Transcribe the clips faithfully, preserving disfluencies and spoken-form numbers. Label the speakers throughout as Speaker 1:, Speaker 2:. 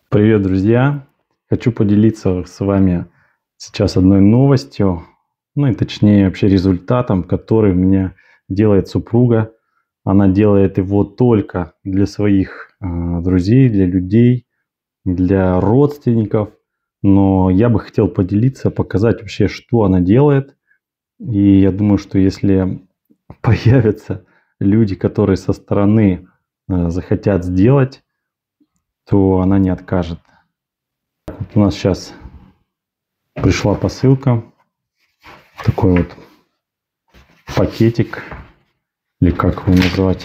Speaker 1: Привет, друзья! Хочу поделиться с вами сейчас одной новостью, ну и точнее вообще результатом, который мне делает супруга. Она делает его только для своих э, друзей, для людей, для родственников. Но я бы хотел поделиться, показать вообще, что она делает. И я думаю, что если появятся люди, которые со стороны э, захотят сделать, то она не откажет. Вот у нас сейчас пришла посылка, такой вот пакетик, или как его называть,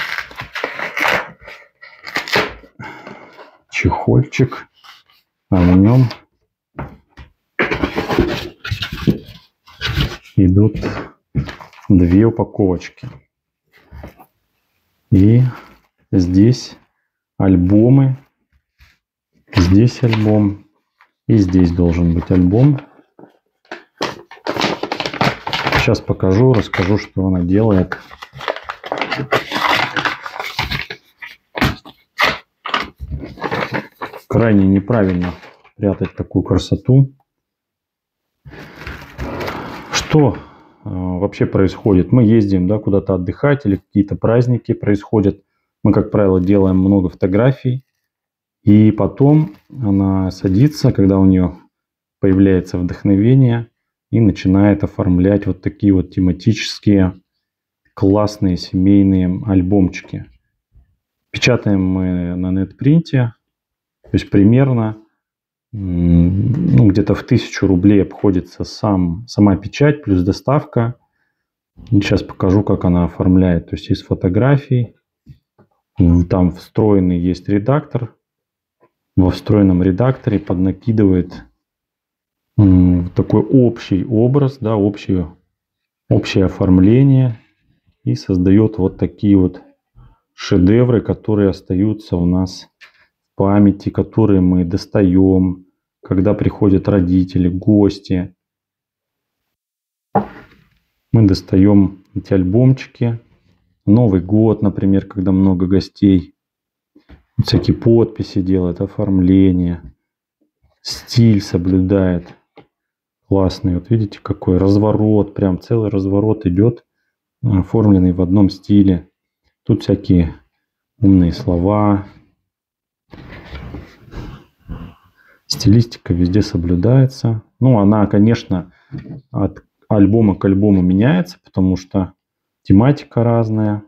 Speaker 1: чехольчик, а в нем идут две упаковочки. И здесь альбомы, здесь альбом, и здесь должен быть альбом. Сейчас покажу, расскажу, что она делает. Крайне неправильно прятать такую красоту. Что э, вообще происходит? Мы ездим, да, куда-то отдыхать или какие-то праздники происходят. Мы, как правило, делаем много фотографий. И потом она садится, когда у нее появляется вдохновение, и начинает оформлять вот такие вот тематические классные семейные альбомчики. Печатаем мы на нетпринте, то есть примерно ну, где-то в тысячу рублей обходится сам, сама печать плюс доставка. И сейчас покажу, как она оформляет. То есть из фотографий, там встроенный есть редактор. Во встроенном редакторе поднакидывает такой общий образ, да, общее, общее оформление, и создает вот такие вот шедевры, которые остаются у нас в памяти, которые мы достаем, когда приходят родители, гости. Мы достаем эти альбомчики. Новый год, например, когда много гостей. Всякие подписи делает, оформление, стиль соблюдает. Классный. Вот видите, какой разворот, прям целый разворот идет, оформленный в одном стиле. Тут всякие умные слова. Стилистика везде соблюдается. Ну, она, конечно, от альбома к альбому меняется, потому что тематика разная,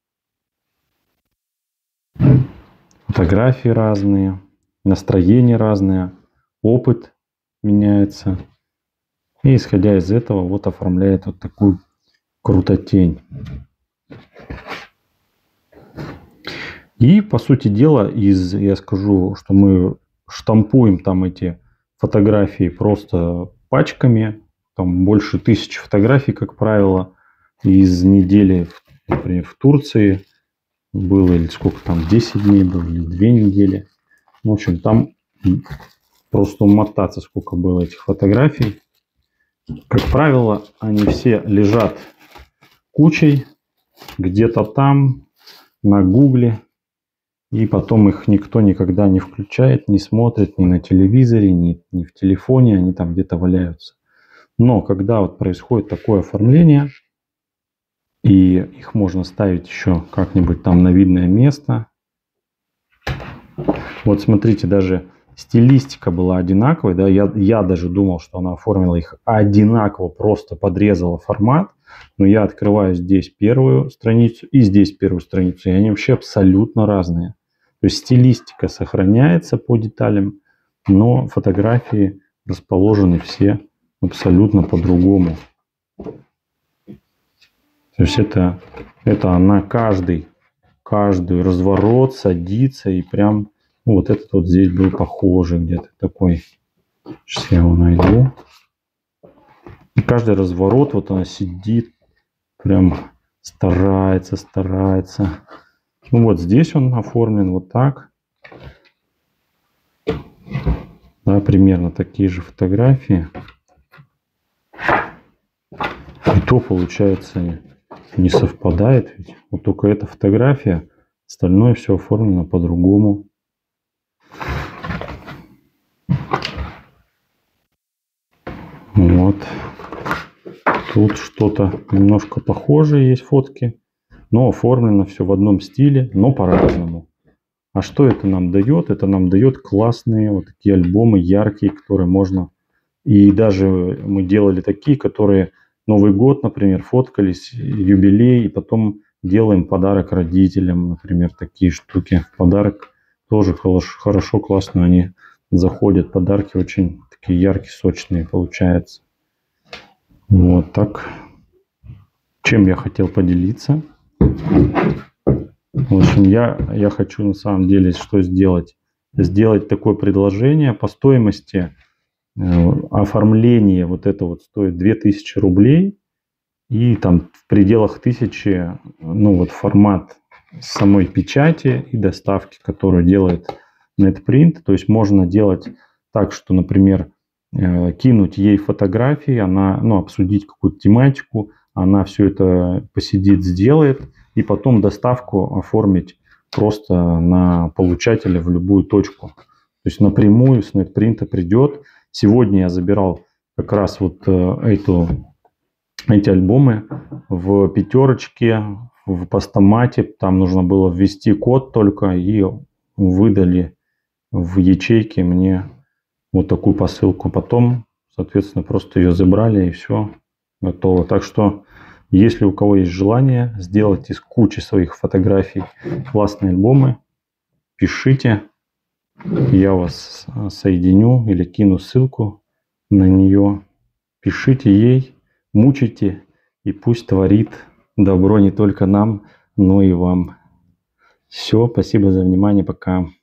Speaker 1: фотографии разные, настроение разное, опыт меняется. И исходя из этого вот оформляет вот такую крутотень. И по сути дела, из, я скажу, что мы штампуем там эти фотографии просто пачками. Там больше тысячи фотографий, как правило, из недели, например, в Турции было, или сколько там, десять дней было, или две недели. В общем, там просто умотаться, сколько было этих фотографий. Как правило, они все лежат кучей где-то там, на гугле, и потом их никто никогда не включает, не смотрит ни на телевизоре, ни, ни в телефоне, они там где-то валяются. Но когда вот происходит такое оформление, и их можно ставить еще как-нибудь там на видное место. Вот смотрите, даже стилистика была одинаковой, да, я, я даже думал, что она оформила их одинаково, просто подрезала формат, но я открываю здесь первую страницу и здесь первую страницу, и они вообще абсолютно разные. То есть стилистика сохраняется по деталям, но фотографии расположены все абсолютно по-другому. То есть это, это она каждый, каждый разворот садится и прям... Ну, вот этот вот здесь был похожий где-то такой. Сейчас я его найду. И каждый разворот, вот она сидит, прям старается, старается. Ну вот здесь он оформлен вот так. Да, примерно такие же фотографии. И то получается не совпадает. Ведь вот только эта фотография, остальное все оформлено по-другому. Вот. Тут что-то немножко похожее есть фотки, но оформлено все в одном стиле, но по-разному. А что это нам дает? Это нам дает классные вот такие альбомы, яркие, которые можно... И даже мы делали такие, которые Новый год, например, фоткались, юбилей, и потом делаем подарок родителям, например, такие штуки. В подарок тоже хорошо, классно они заходят. Подарки очень такие яркие, сочные получаются. Вот так. Чем я хотел поделиться? В общем, я, я хочу на самом деле что сделать? Сделать такое предложение по стоимости. Э, оформление вот это вот стоит две тысячи рублей. И там в пределах тысячи, ну вот формат самой печати и доставки, которую делает NetPrint. То есть можно делать так, что, например, э, кинуть ей фотографии, она, ну, обсудить какую-то тематику, она все это посидит, сделает, и потом доставку оформить просто на получателя в любую точку. То есть напрямую с NetPrint придет. Сегодня я забирал как раз вот эту, эти альбомы в пятерочке, в постамате. Там нужно было ввести код только, и выдали в ячейке мне вот такую посылку. Потом, соответственно, просто ее забрали, и все готово. Так что, если у кого есть желание сделать из кучи своих фотографий классные альбомы, пишите, я вас соединю или кину ссылку на нее. Пишите ей, мучите, и пусть творит добро не только нам, но и вам. Все, спасибо за внимание, пока.